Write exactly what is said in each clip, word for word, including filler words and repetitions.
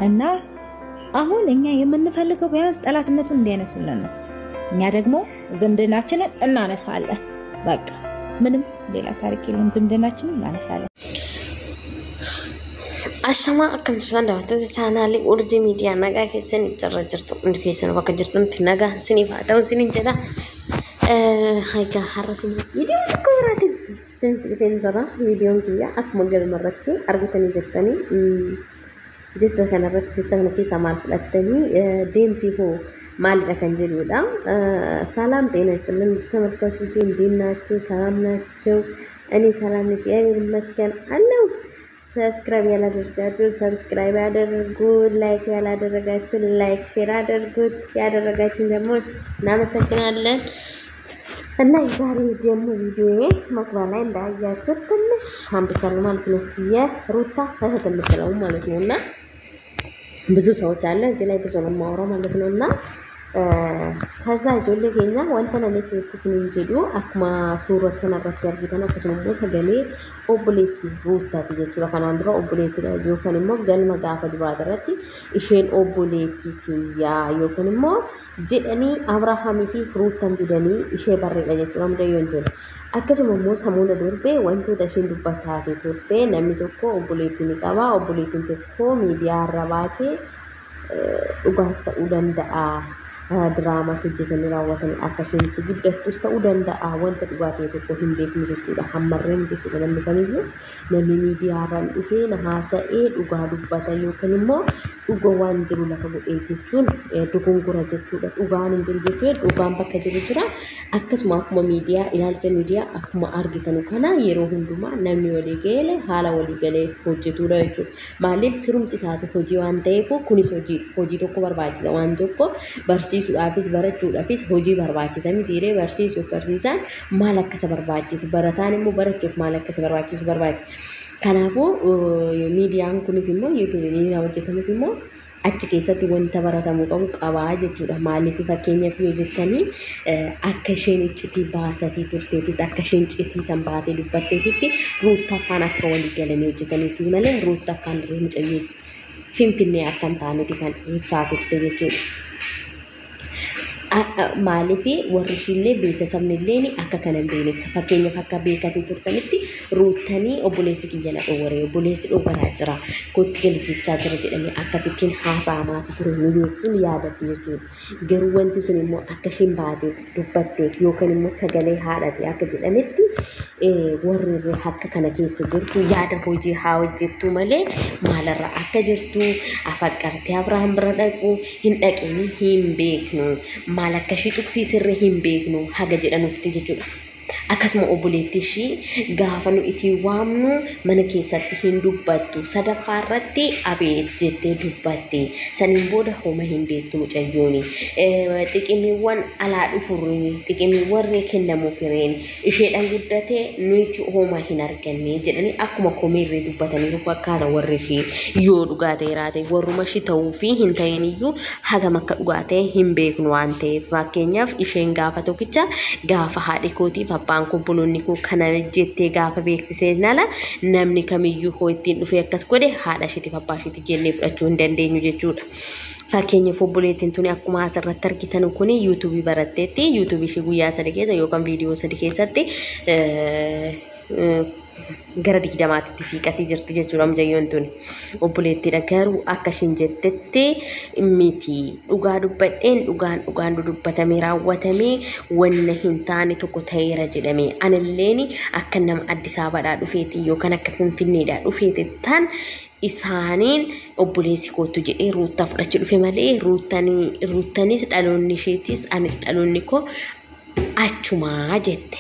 እና አሁን እኛ የምንፈልገው ቢያንስ ጠላትነቱን እንዲያነሱልን ነው እኛ ደግሞ ዝምድናችንን እናነሳለን በቃ ምንም ሌላ ታሪክ የለም ዝምድናችንን እናነሳለን አሸማ አከም ተሰንዳው ተቻናሊ ኡርጂ ሚዲያ ነጋ ከሰን ይተረጅርቱ እንዲከሰን ወከጅርቱ ነጋ ስኒፋታው ስኒንጀላ ሃይጋ ሐረፊ ቪዲዮ ኮራቲ ስንት ፌንዘራ ቪዲዮን ኪያ አክመገል መረከ አርጉተኒ ጀተኒ ጀተ ከነረት ጀተኒ ከማል ፍለተኒ ዴምሲፎ ማለት ከንጀሉዳ ሰላም ጤና ይስጥልን ተመልካቾች እንዴናችሁ ሰላም ናችሁ እኔ ሰላም ነኝ ይመስገን አለው ሰብስክራይብ ያላደረጋችሁ ሰብስክራይብ ያደርጉ ላይክ ያላደረጋችሁ ላይክ ሼር አድርጉ ያደረጋችሁ ደግሞ እናመሰግናለን እና ዛሬ ደግሞ ቪዲዮ መግቢያ ላይ እንዳያችሁ ትንሽ አንብቻለሁ ማለት ነው የሩታ እህት የምትለው ማለት ነውና ብዙ ሰዎች አለ እዚህ ላይ ብዙ ነው የማወራው ማለት ነውና ከዛ ጆለገኛ ወንተና ለሰይኩስን እንጀዱ አክማ ሱረት ከነረት ያርግተና ከስሙ ሰገሌ ኦብሌቲ ሩታ ትጀቹ ለካናንድሮ ኦብሌቲ ዮከንሞ ገልማ ጋፈ ዲባደረቲ ኢሼን ኦብሌቲ ያ ዮከንሞ ጀኒ አብርሃም ፊ ሩታን ዲደኒ ኢሼ በረለ ጀቹ ለምደዮ እንጀዱ akkasuma samuuna durbe wantoota ishiin dubbataa turte namni tokko obboleettii ni qaba obboleettiin tokko miidiyaa irra baatee dhugaas ta'uu danda'a ድራማ ሲጀተን ራወተን አከሽን ሲግደቱስ ta'uu danda'a wanta dhugaatee tokko hin beeknu jechuudha hammarreen jechuudha namni kamiyyuu namni miidiyaaraan dhufee na haasa'ee dhugaa dubbata yookaan immoo dhugaa waan jiru lafa godhee jechuun dogongora jechuudha dhugaan hin jiru jechuudha dhugaan bakka jiru jira akkasuma akkuma miidiyaa ilaalcha miidiyaa akkuma argitan kana yeroo hundumaa namni walii galee haala walii galee hojjetudha jechuudha maaliif sirumti isaati hojii waan ta'eef kunis hojii hojii tokko barbaachisa waan tokko barsi barsiisuudhaafis barachuudhaafis hojii barbaachisa mitiiree barsiisuuf barsiisan maal akkasa barbaachisu barataan immoo barachuuf maal akkasa barbaachisu barbaachisa kanaafuu miidiyaan kunis immoo YouTube ni hojjetamus immoo achi keessatti wanta baratamuu qabu qabaa jechuudha maaliif fakkeenyaaf yoo jettanii akka isheen iccitii baasatii turteetti akka isheen iccitii san baatee dubbatteetti ruuta afaan akka walii galanii hojjetaniitti malee ruuta afaan mucayyoo finfinnee akkan taanetti kan ibsaa turte jechuudha maalifi warri shillee beekasabnillee akka kanan beenek fakkeenyaaf akka beekatee turtanitti ruutanii obboleessi kiyyana dhowwaree obboleessi dhowwaraa jira kotti galjichaa jira jedhanii akkasittiin haasa'amaa ture ni beektuun yaadatti jechuudha garuu wanti sun immoo akka isheen baatee dubbatteef yookaan immoo sagalee haadhatee akka jedhametti warri akka kana keessa jirtu yaada hojii haa hojjettu malee maalarra akka jirtu afaqqartee Abrahaam bira dhaqu hin dhaqini hin beeknu maal akka ishee tuqsiisirre hin beeknu haga jedhanutti jechuudha akkasuma obboleettii ishee gaafa nu itti waamnu mana keessatti hin dubbattu sadaffaa irratti abeet jettee dubbatte saniin booda homa hin beektu mucayyooni xiqimiiwwan alaa dhufurri xiqimiiwwan ree kennamuuf hireen isheedhaan guddatee nuti homa hin arganne jedhanii akkuma komeerree dubbatanii fakkaata warri ishee yoo dhugaa ta'eeraate warruma ishee ta'uu fi hin ta'iniyyuu hagam akka dhugaa ta'e hin beeknu waan ta'eef fakkeenyaaf isheen gaafa tokkicha gaafa haadhi kootiif abbaan kobboloonni koo kana jettee gaafa beeksisee nala namni kamiyyuu hoo ittiin dhufee akkas godhe haadha isheetiif abbaa isheetiif jennee fudhachuu hin dandeenyu jechuudha. Fakkeenyaaf obboleettiin tuni akkuma asirratti argitan kun YouTube baratteetti YouTube ishee guyyaa sadii keessa yookaan viidiyoo sadii keessatti gara digdamaatti siiqatii jirti jechuudha mucayyoon tuni obboleettiidha garuu akka ishiin jettetti miti dhugaa dubbadheen dhugaan dhugaan dubbatamee raawwatamee wanna hin taane tokko ta'eera jedhamee anilleen akka nama Addis Ababaadhaa dhufeeti yookaan akka Finfinneedhaa dhufeeti tan isaaniin obboleessi kootu jedhee ruutaa fudhachuu dhufe malee ruutanii ruutanis dhaloonni isheetis anis dhaloonni koo achumaa jette.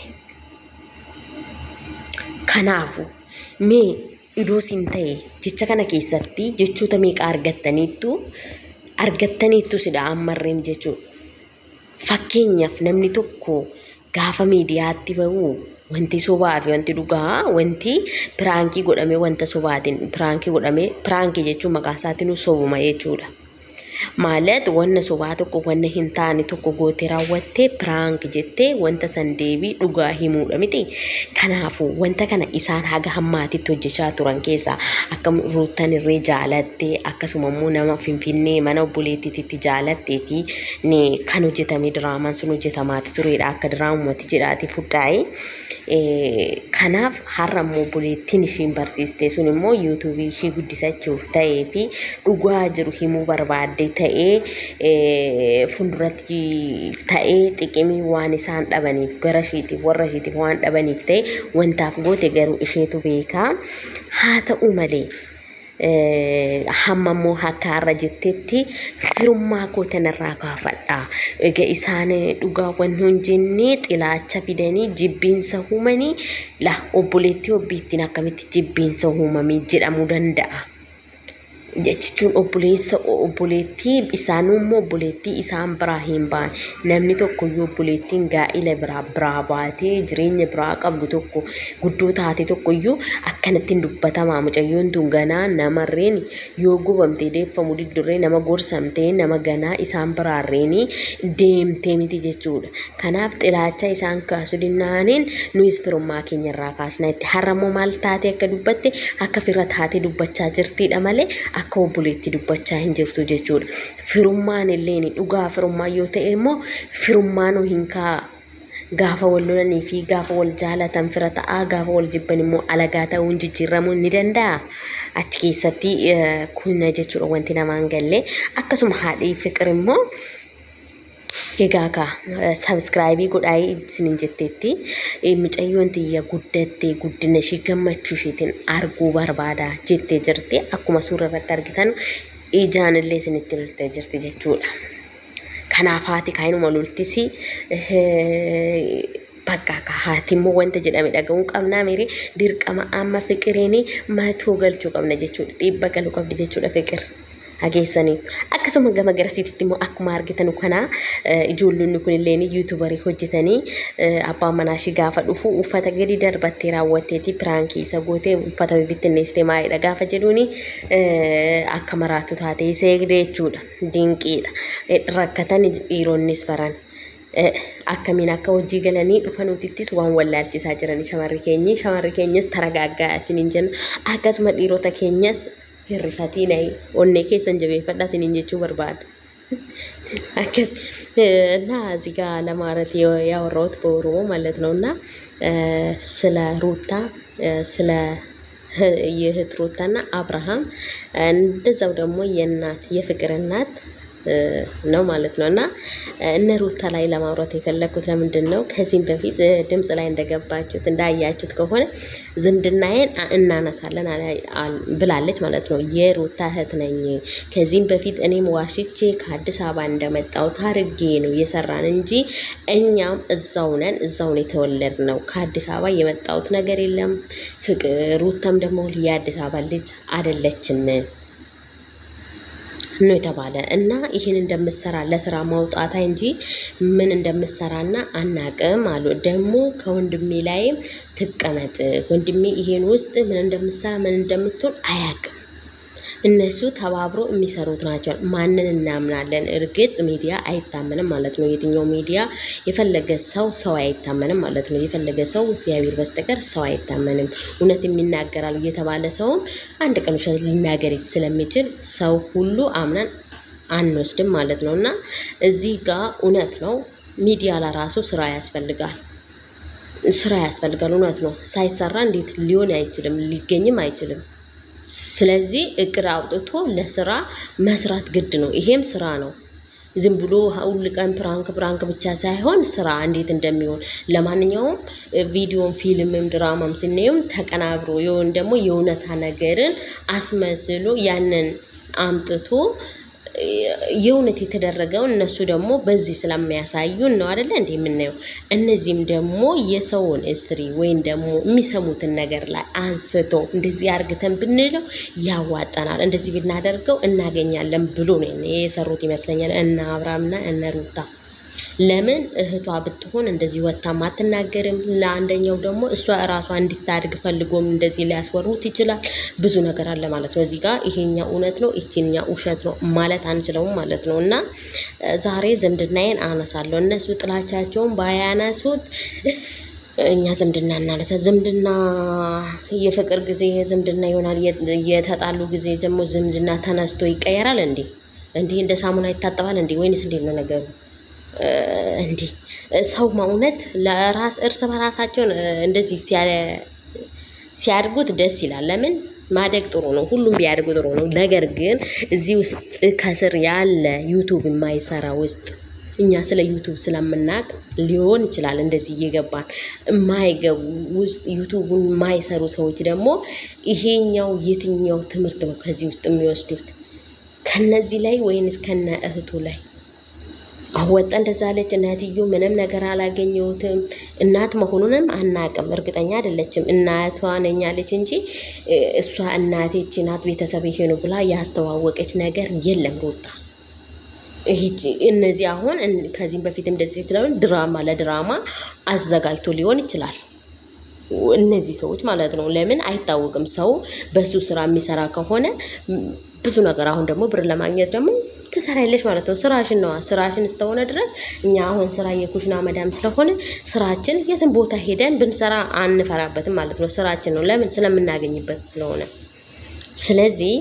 Kanaafu mee idoo sin ta'e jecha kana keessatti jechoota meeqa argattaniittu argattaniittu sidha ammarreen jechuudha. Fakkeenyaaf namni tokko gaafa miidiyaatti ba'u wanti sobaa fi wanti dhugaa wanti piraankii godhame wanta sobaatiin piraankii godhame piraankii jechuun maqaa isaatiin sobuma jechuudha. ማለት ወነ ሶባቱ እኮ ወነ ሂንታኒ tokko goote raawwatte prank jette wanta san deebi dhugaa himuudha miti kanaafu wanta kana isaan haga hammaatitti hojjechaa turan keessa akka ruutan irree jaalatte akkasuma immoo nama finfinnee mana obboleettiitti jaalatteeti ni kan hojjetame diraamaan sun hojjetamaati tureedha akka diraamumatti jedhaati fudhaa'e kanaaf har'ammoo obboleettiin ishiin barsiiste sun immoo yuutuubii ishii guddisachuuf ta'ee fi dhugaa jiru himuu barbaadde ta'ee funduratti ta'ee xiqimii waan isaan dhabaniif gara ishiitiif warra ishiitiif waan dhabaniif ta'e wantaaf goote garuu isheetu beekaa haa ta'u malee hamma immoo akka har'a jettetti firummaa koo tanarraa kaafadha egaa isaan dhugaa waan hin jenne xilaacha fidanii jibbiinsa uumanii la obboleettii obbiittiin akkamitti jibbiinsa uumamii jedhamuu danda'a jechuun obboleessa obboleettii isaanummoo obboleettii isaan biraa hin baan namni tokko yoo obboleettiin gaa'ila biraa biraa baatee jireenya biraa qabdu tokko guddoo taate tokko iyyuu akkanatti dubbatama mucayyoon tun ganaa namarreen yoo gubamtee deeffamu diddurree nama gorsamtee nama ganaa isaan biraarreen deemtee miti jechuudha kanaaf xilaacha isaan kaasu dinnaaniin nuyis firummaa keenyarraa kaasna itti har'ammoo maal taate akka dubbatte akka fira taate dubbachaa jirtiidha malee akka obboleetti dubbachaa hin jirtu jechuudha firummaan illee ni dhugaa firummaa yoo ta'e immoo firummaan hin kaa gaafa wal lolanii fi gaafa wal jaalatan fira ta'aa gaafa wal jibban immoo alagaa ta'uun jijjiiramuu ni danda'a achi keessatti kun jechuudha wanti namaan galle akkasuma haadhii fiqir immoo egaa ka subscribe godhaay isinin jetteetti mucayyoon tiyya guddatte guddina ishii gammachuu isheetiin arguu barbaada jettee jirti akkuma suura irratti argitan ijaan illee isinitti loltee jirti jechuudha kanaaf haati kaayinuma loltisi bakka ka haati immoo wanta jedhame dhaga'uu qabnaa miiri dirqama amma fiqiriin matuu galchuu qabna jechuudha dhibba galuu qabdi jechuudha fiqir hageessanii akkasuma gama garasiititti immoo akkuma argitan kana ijoollonni kun illee yuutuubarii hojjetanii abbaan manaa ishii gaafa dhufu uffata gadi darbattee raawwatteeti piraankii isa gootee uffata bibittinneessitee maayidha gaafa jedhuuni akka maraatu taatee isa eegde jechuudha dinqiidha rakkatan dhiironnis baran akkamiin akka hojii galanii dhufanuutittis waan wallaalchisaa jiran shamarri keenyi shamarri keenyas taragaaggaa isiniin jenna akkasuma dhiirota keenyas hirrifatii nayi onnee keessan jabeeffadhaa isiniin jechuu barbaada akkas እና እዚህ ጋር ለማለት ያወራሁት በኦሮሞ ማለት ነውና ስለ ሩታ ስለ የእህት ሩታና አብርሃም እንደዛው ደግሞ የእናት የፍቅር እናት ነው ማለት ነውና እነ ሩታ ላይ ለማውራት የፈለኩት ለምንድን ነው ከዚህም በፊት ድምጽ ላይ እንደገባችሁት እንዳያችሁት ከሆነ ዝምድናዬን እናነሳለን ብላለች ማለት ነው የሩታ እህት ነኝ ከዚህም በፊት እኔም ዋሽቼ ከአዲስ አበባ እንደመጣው ታርጌ ነው የሰራን እንጂ እኛም እዛው ነን እዛው ነው የተወለድነው ከአዲስ አበባ የመጣውት ነገር የለም ሩታም ደግሞ የአዲስ አበባ ልጅ አይደለችም ነው የተባለ እና ይሄን እንደምሰራ ለስራ ማውጣታ እንጂ ምን እንደምሰራና አናቀም አሉ ደግሞ ከወንድሜ ላይ ተቀመጥ ወንድሜ ይሄን ውስጥ ምን እንደምሰራ ምን እንደምትሆን አያቅም እነሱ ተባብሮ የሚሰሩት ናቸው ማንንን እናምናለን እርግጥ ሚዲያ አይታመንም ማለት ነው የትኛው ሚዲያ የፈለገ ሰው ሰው አይታመንም ማለት ነው የፈለገ ሰው እግዚአብሔር በስተቀር ሰው አይታመንም እውነት የሚናገራል እየተባለ ሰው አንድ ቀን ውሸት ሊናገር ስለሚችል ሰው ሁሉ አምናን አንወስድም ማለት ነውና እዚህ ጋር እውነት ነው ሚዲያ ለራሱ ስራ ያስፈልጋል ስራ ያስፈልጋል እውነት ነው ሳይሰራ እንዴት ሊሆን አይችልም ሊገኝም አይችልም ስለዚህ እቅድ አውጥቶ ለስራ መስራት ግድ ነው ይሄም ስራ ነው ዝም ብሎ ሁሉ ቀን ፕራንክ ፕራንክ ብቻ ሳይሆን ስራ እንዴት እንደሚሆን ለማንኛውም ቪዲዮም ፊልምም ድራማም ሲነዩም ተቀናብሮ ይሁን ደግሞ የውነታ ነገርን አስመስሎ ያንን አምጥቶ የውነት የተደረገው እነሱ ደግሞ በዚህ ስለማያሳዩን ነው አይደል እንዴ ምንነው እነዚህም ደግሞ የሰውን ስትሪ ወይን ደግሞ የሚሰሙትን ነገር ላይ አንስቶ እንደዚህ አርግተን ብንለው ያዋጣናል እንደዚህ ብናደርገው እናገኛለን ብሎ ነው የሰሩት ይመስለኛል እና አብራምና እና ሩታ ለምን እህቷ ብትሆን እንደዚህ ወጣ ማትናገርም ለአንደኛው ደግሞ እሷ ራሷ እንድታድግ ፈልጎም እንደዚህ ሊያስወሩት ይችላል ብዙ ነገር አለ ማለት ነው እዚህ ጋር ይሄኛው እውነት ነው እቺኛው ውሸት ነው ማለት አንችልም ማለት ነው እና ዛሬ ዝምድናዬን አነሳለሁ እነሱ ጥላቻቸውን ባያነሱት እኛ ዝምድና እናለሰ ዝምድና የፍቅር ጊዜ ዝምድና ይሆናል የተጣሉ ጊዜ ደግሞ ዝምድና ተነስቶ ይቀየራል እንዴ እንዴ እንደ ሳሙና ይታጠባል እንዴ ወይንስ እንዴ ነው ነገሩ እንዴ ሰው ማውነት ለራስ እርስ በራሳቸው እንደዚህ ሲያድጉት ደስ ይላል ለምን ማደግ ጥሩ ነው ሁሉም ቢያድጉ ጥሩ ነው ነገር ግን እዚህ ውስጥ ከስር ያለ ዩቲዩብ የማይሰራ ውስጥ እኛ ስለ ዩቲዩብ ስለምናቅ ሊሆን ይችላል እንደዚህ እየገባን የማይገቡ ውስጥ ዩቲዩብን የማይሰሩ ሰዎች ደግሞ ይሄኛው የትኛው ትምህርት ነው ከዚህ ውስጥ የሚወስዱት ከነዚህ ላይ ወይንስ ከነ እህቱ ላይ አወጣ እንደዛለች እናትየው ምንም ነገር አላገኘውትም እናት መሆኑንም አናቀም እርግጠኛ አይደለችም እናቷ ነኛለች እንጂ እሷ እናቴች ናት ቤተሰብ ይሄ ነው ብላ ያስተዋወቀች ነገር የለም ሩታ እነዚህ አሁን ከዚህም በፊት እንደዚህ ይችላል ድራማ ለድራማ አዘጋጅቶ ሊሆን ይችላል እነዚህ ሰዎች ማለት ነው ለምን አይታወቅም ሰው በሱ ስራ የሚሰራ ከሆነ ብዙ ነገር አሁን ደግሞ ብር ለማግኘት ደግሞ ትሰራለሽ ማለት ነው ስራሽን ነው ስራሽን እስከሆነ ድረስ እኛ አሁን ስራ የኩሽና መዳም ስለሆነ ስራችን የትን ቦታ ሄደን ብንሰራ አንፈራበትም ማለት ነው ስራችን ነው ለምን ስለምናገኝበት ስለሆነ ስለዚህ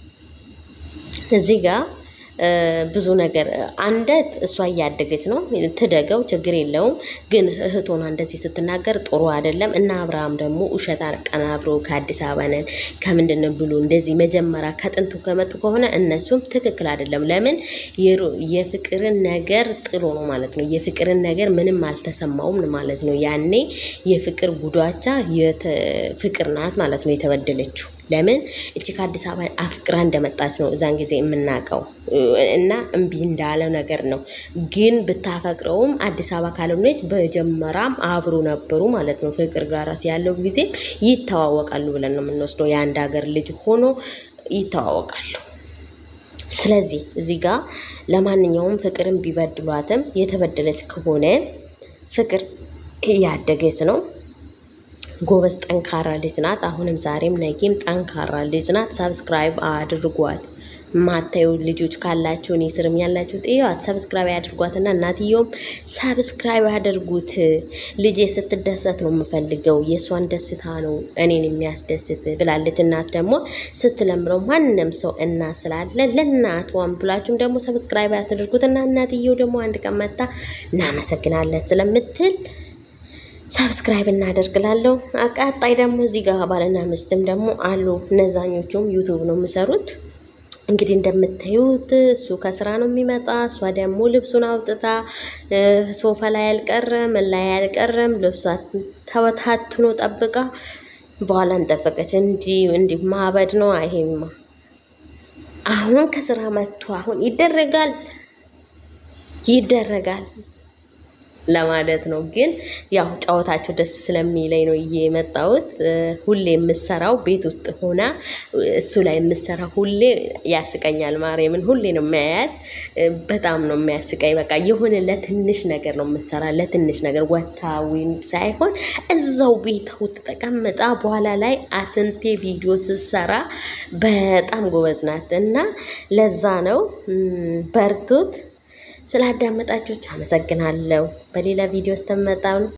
እዚህ ጋር ብዙ ነገር አንደት እሷ ያደገች ነው ተደገው ችግር የለውም ግን እህቶና እንደዚህ ስትናገር ጥሩ አይደለም እና አብርሃም ደግሞ ውሸት አቀናብሮ ከአዲስ አበባ ነን ከምንድነው ብሎ እንደዚህ መጀመሪያ ከጥንቱ ከመጡ ከሆነ እነሱም ትክክል አይደለም ለምን የፍቅርን ነገር ጥሩ ነው ማለት ነው የፍቅርን ነገር ምንም አልተሰማውም ማለት ነው ያኔ የፍቅር ጉዳቻ የፍቅር ናት ማለት ነው የተበደለችው ለምን እቺ ከአዲስ አበባ አፍቅራ እንደመጣች ነው እዛን ጊዜ የምናቀው እና እምቢ እንዳለው ነገር ነው ግን ብታፈቅረውም አዲስ አበባ ካልሆነች በጀመራም አብሮ ነበሩ ማለት ነው ፍቅር ጋራ ሲያለው ጊዜ ይተዋወቃሉ ብለን ነው የምንወስደው የአንድ ሀገር ልጅ ሆኖ ይተዋወቃሉ ስለዚህ እዚህ ጋር ለማንኛውም ፍቅርን ቢበድሏትም የተበደለች ከሆነ ፍቅር ያደገች ነው ጎበዝ ጠንካራ ልጅ ናት አሁንም ዛሬም ነገም ጠንካራ ልጅ ናት ሰብስክራይብ አድርጓት ማታዩ ልጆች ካላችሁ እኔ ስርም ያላችሁ ጥያት ሰብስክራይብ ያድርጓትና እናትየውም ሰብስክራይብ ያድርጉት ልጄ ስትደሰት ነው የምፈልገው የሷን ደስታ ነው እኔን የሚያስደስት ብላለች እናት ደግሞ ስትለምረው ማንንም ሰው እናት ስላለ ለእናቷም ብላችሁም ደግሞ ሰብስክራይብ ያድርጉትና እናትየው ደግሞ አንድ ቀን መጣ እናመሰግናለን ስለምትል ሰብስክራይብ እናደርግላለሁ አቃጣይ ደግሞ እዚህ ጋር ባለና ምስትም ደግሞ አሉ እነዛኞቹም ዩቲዩብ ነው የሚሰሩት እንግዲህ እንደምታዩት እሱ ከስራ ነው የሚመጣ እሷ ደግሞ ልብሱን አውጥታ ሶፋ ላይ አልቀረም ላይ አልቀረም ልብሷን ተወታትኖ ጠብቃ በኋላ እንጠበቀች እንዲ እንዲ ማበድ ነው አይሄማ አሁን ከስራ መጥቶ አሁን ይደረጋል ይደረጋል ለማለት ነው ግን ያው ጫወታቸው ደስ ስለሚለኝ ነው እየመጣሁት ሁሌ የምሰራው ቤት ውስጥ ሆና እሱ ላይ የምሰራው ሁሌ ያስቀኛል ማርያምን ሁሌ ነው የሚያያት በጣም ነው የሚያስቀኝ በቃ የሆነ ለትንሽ ነገር ነው የምሰራ ለትንሽ ነገር ወታዊን ሳይሆን እዛው ቤት ውስጥ ተቀምጣ በኋላ ላይ አስንቴ ቪዲዮ ስሰራ በጣም ጎበዝ ናት እና ለዛ ነው በርቱት ስላዳመጣችሁ አመሰግናለሁ በሌላ ቪዲዮ ተመጣጣው